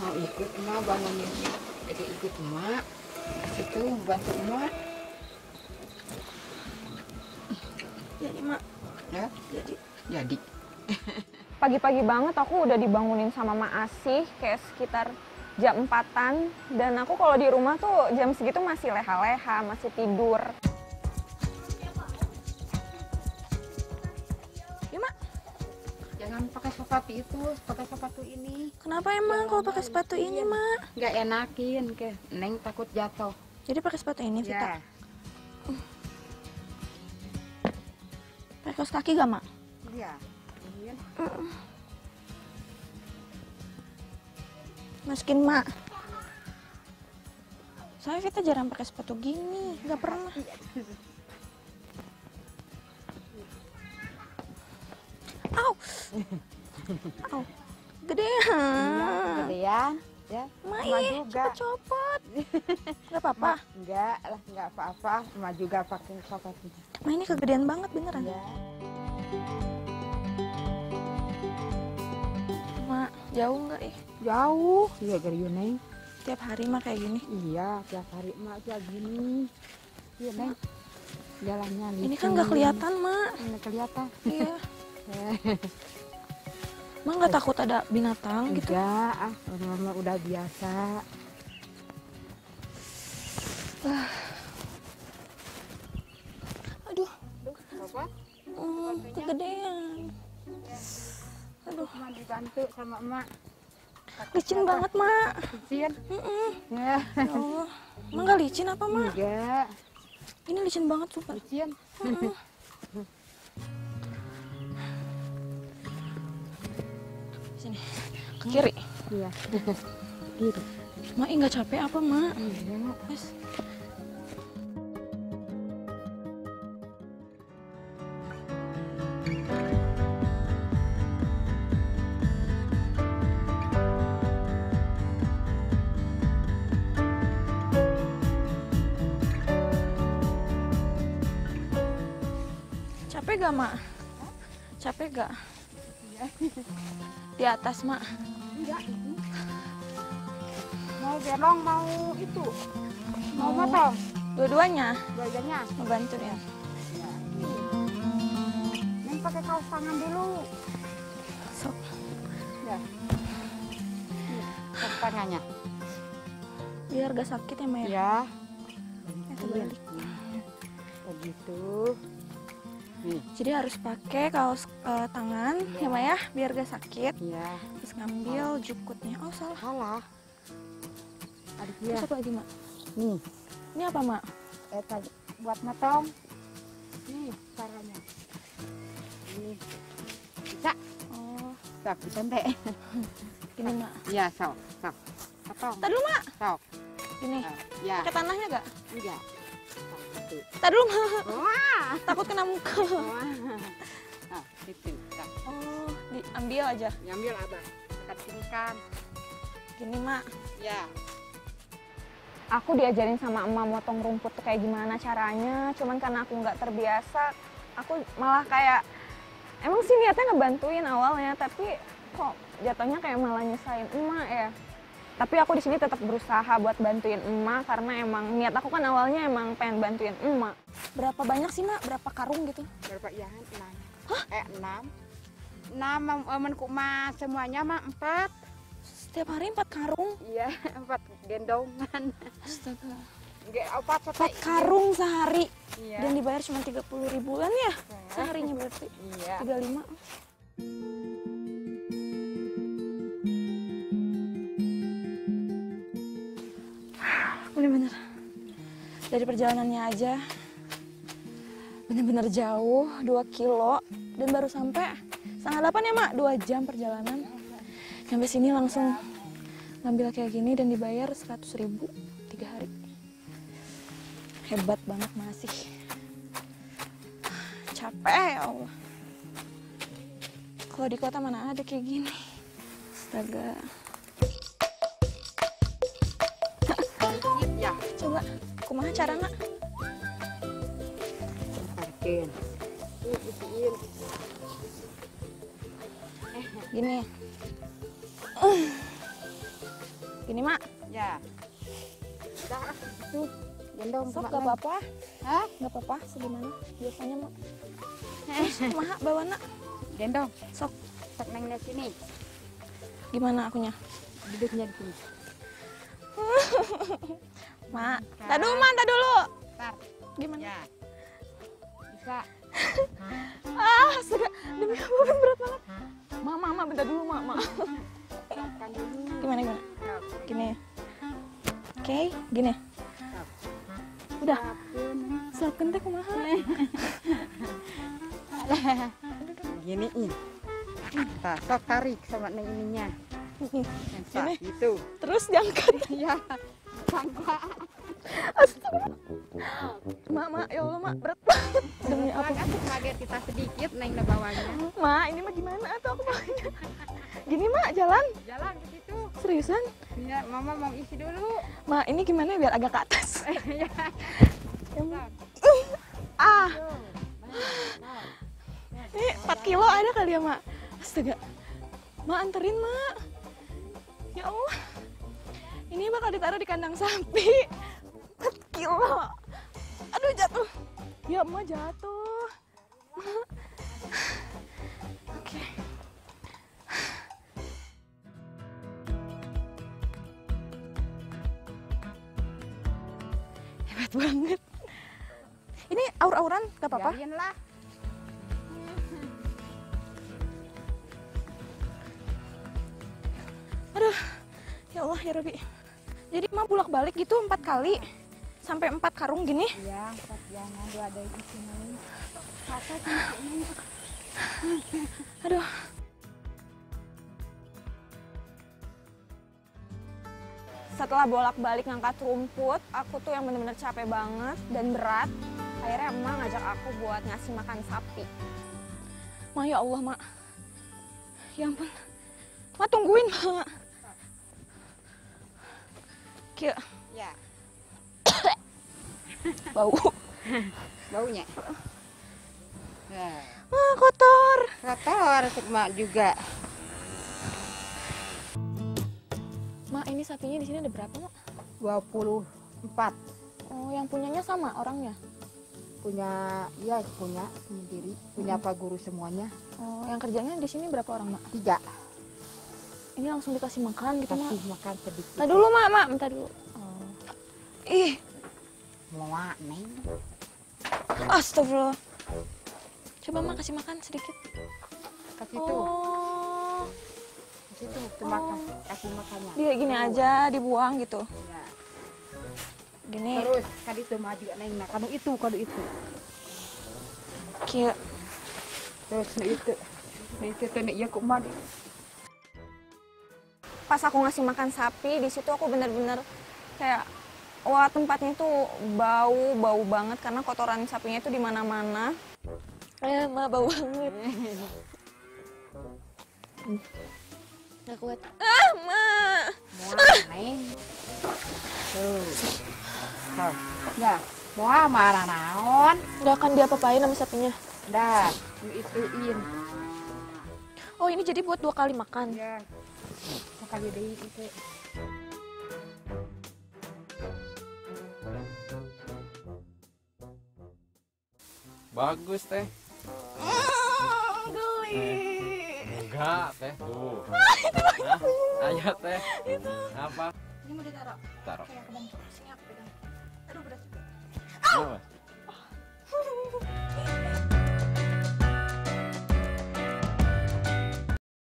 mau ikut emak bangunin, jadi ikut emak itu bantu emak. Jadi mak, Ya jadi Pagi-pagi banget aku udah dibangunin sama Mak Asih kayak sekitar jam 4-an. Dan aku kalau di rumah tuh jam segitu masih leha-leha, masih tidur. ya mak. jangan pakai sepatu itu, pakai sepatu ini. Kenapa emang kalau pakai sepatu ini mak? Nggak enakin ke Neng, takut jatuh. Jadi pakai sepatu ini Vita. Ya Pakai kaos kaki gak mak? iya. Masukin mak. Soalnya Vita jarang pakai sepatu gini, nggak pernah. Au, au, gedean. Gedean ya. Mak Emak ih, juga. cepet copot. Nggak apa-apa. Enggak lah, enggak apa-apa. Emak juga pakai sepatu. Mak ini kegedean banget beneran. Ya. Mak, jauh nggak ih? Jauh, iya dari Neng. Tiap hari mak kayak gini. Iya, tiap hari emak kayak gini. Iya Neng. Jalannya licin. Ini kan nggak kelihatan mak. Nggak kelihatan. Iya. Mak nggak takut ada binatang gitu? Enggak, mama udah biasa. Aduh, Apa? kegedean. Aduh, Emak dibantu sama emak. licin banget mak. Licin? Ya Ya. Allah, mak nggak licin apa mak? Enggak, Ini licin banget sumpah. licin. Sini, ke kiri. Iya. Gitu. Mak, nggak capek apa mak? Iya. Mas. Capek gak mak? Capek gak? Di atas mak. Enggak. Mau gelong, mau itu. Mau motong. Dua-duanya Dua-duanya. mau bantuin. Ya, ini. Neng pakai kaos tangan dulu. Sok. Ya. Nih, kaos tangannya. Biar gak sakit ya mak ya? Ya. Terbalik. Begitu. Nih, Jadi harus pakai kaos tangan ya mak ya, biar gak sakit. ya. Terus ngambil jukutnya. Oh salah. Salah. Adik Terus dia. apa lagi mak? Nih, Ini apa mak? tadi buat motong. Nih, caranya. Ini. Bisa. Oh, Sok, ditendek. gini mak. Iya, sok, sok. Potong. Tadi dulu mak. Sok. Gini. Ya, Pakai tanahnya gak? enggak. Satu. Tadi dulu mak. Wah. Takut kena muka. Wah. Nah, itu. Sok. Oh, diambil aja. Nyambil abang. Kecilkan. Gini mak. Ya. Aku diajarin sama emak motong rumput tuh kayak gimana caranya. Cuman karena aku nggak terbiasa, aku malah kayak emang sih niatnya ngebantuin awalnya, tapi kok jatuhnya kayak malah nyusahin emak ya. Tapi aku di sini tetap berusaha buat bantuin emak karena emang niat aku kan awalnya emang pengen bantuin emak. Berapa banyak sih mak? Berapa karung gitu? Berapa ya? 6. Hah? 6. 6 menku mah semuanya mah 4. Setiap hari 4 karung? Iya, 4 gendongan. Astaga. Enggak 4 4 karung sehari. Iya. Dan dibayar cuma 30 ribuan ya? Seharinya berarti. Iya. 35. Bener-bener. Dari perjalanannya aja. Bener-bener jauh, 2 kilo. Dan baru sampai 7:30 ya mak? 2 jam perjalanan. Sampai sini langsung ngambil kayak gini dan dibayar 100 ribu 3 hari. Hebat banget masih. Capek ya Allah. Kalau di kota mana ada kayak gini. Astaga. Ya, Coba, kumaha carana? parkin. Isiin. Gini. Gini mak, Ya. Dah, itu gendong sok mak gak Neng. apa-apa, Hah? gak apa-apa segimana biasanya mak. Kumaha bawa nak, Gendong. sok. Sok Neng lihat sini. Gimana akunya? Duduknya di sini. Mak, tak dulu mak, tak dulu. Ntar. Gimana? Ya. Bisa. Ah, astaga, demi apa berat banget. Mak, bentar dulu mak. Makan dulu. Gimana? Sok. Gini. Oke, gini. Udah. Siapkan teh kumaha. Giniin. Nah, sok tarik sama Neng ininya. Gini. Itu. Terus diangkat. Ya. Sangka. Astaga. Mak, ya Allah mak, berat banget. Demi apa? Kan kaget kita sedikit Neng na bawahnya. Mak, ini mah gimana tuh aku maunya? Gini mak, jalan. Jalan ke situ. Seriusan? Ya, Mama mau isi dulu. Mak, ini gimana biar agak ke atas? Ya. Ah, ini 4 kilo ada kali ya mak? Astaga. Mak, anterin mak. Ya Allah. Ini bakal ditaruh di kandang sapi. 4 kilo. Aduh, jatuh. Ya emak jatuh. Mak. Oke. Hebat banget. Ini aur-auran gak apa-apa? Biarin lah. Aduh, ya Allah ya Robi. Jadi emak bolak-balik gitu 4 kali. Sampai 4 karung gini. Ya, empat jangan dua ada di sini. Aduh. Setelah bolak-balik ngangkat rumput, aku tuh yang bener-bener capek banget dan berat. Akhirnya emak ngajak aku buat ngasih makan sapi. Ma, ya Allah mak. Ya ampun. Ma, tungguin mak. Kia, Ya, bau. baunya. Ya. Ah, kotor. Kotor mak juga. Mak, ini sapinya di sini ada berapa mak? 24. Oh, yang punyanya sama orangnya? Punya, ya punya sendiri. Punya Pak Guru semuanya. Oh, yang kerjanya di sini berapa orang mak? 3. Ini langsung dikasih makan gitu mak? Kasih makan sedikit. Bentar dulu mak, bentar dulu. Oh. Ih, Muak, Neng. astagfirullah. Coba mak kasih makan sedikit. Kasih tuh. Oh, Kasih tuh, tuh makan. Kasih makannya. dia gini aja dibuang gitu. Ya. Gini. Terus, kali itu maju Neng. Nah, kanu itu. Kia. Terus, itu. Tuh, ya kok maju. Pas aku ngasih makan sapi, di situ aku bener-bener kayak wah, tempatnya tuh bau banget karena kotoran sapinya itu di mana-mana. Ma, bau banget. Gak kuat. Ah, Ma. Muak, Neng. Tuh. Tuh. Ya, muak marah naon. Gak akan diapa-apain sama sapinya. Dah, ituin. Oh, ini jadi buat 2 kali makan. Ya. Sekali deh itu. Bagus teh. Geli. Enggak teh tuh. Ayo teh. Apa? Ini mau ditaruh. Taruh. Kayak ke bangku. Sini aku pegang. Aduh, berat juga. Kenapa?